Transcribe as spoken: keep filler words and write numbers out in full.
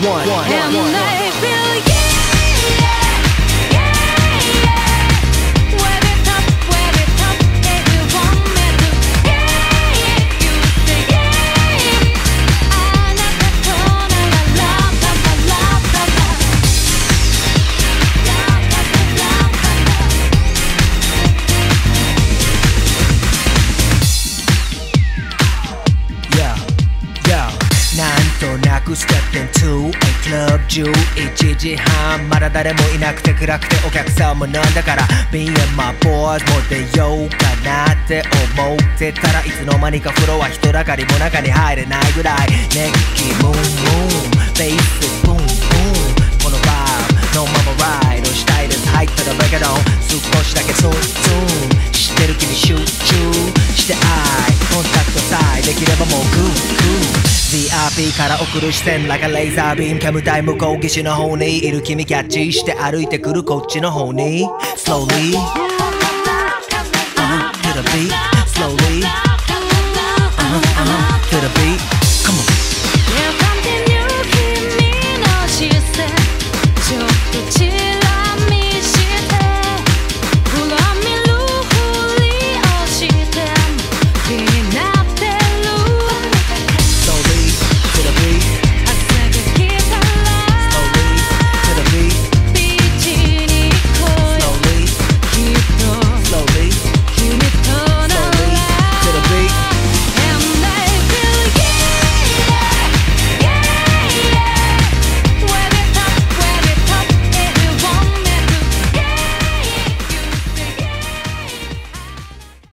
one, one, And one, I one. feel yeah, yeah, yeah. Where it up, where it up, baby, want me to yeah, you say yeah. I never thought I love, love, love, love, love, love, Yeah, yeah. なんとなくステップイントゥクラブじゅういちじはんまだ誰もいなくて暗くてお客さんも飲んだから Me and my boys も出ようかなって思ってたらいつの間にかフロア人だかりも中に入れないぐらい熱気ムーンムーンベースブーンブーンこのバーのままライドしたいです入ったらベガドン少しだけツンツンしてる君集中して愛コンタクトさえできればもうグーグー ブイアイピー から送る視線 like a laser beam キャムタイ向こう岸の方にいる君キャッチして歩いてくるこっちの方に Slowly uh-huh, to the beat Slowly uh-huh, uh-huh, to the beat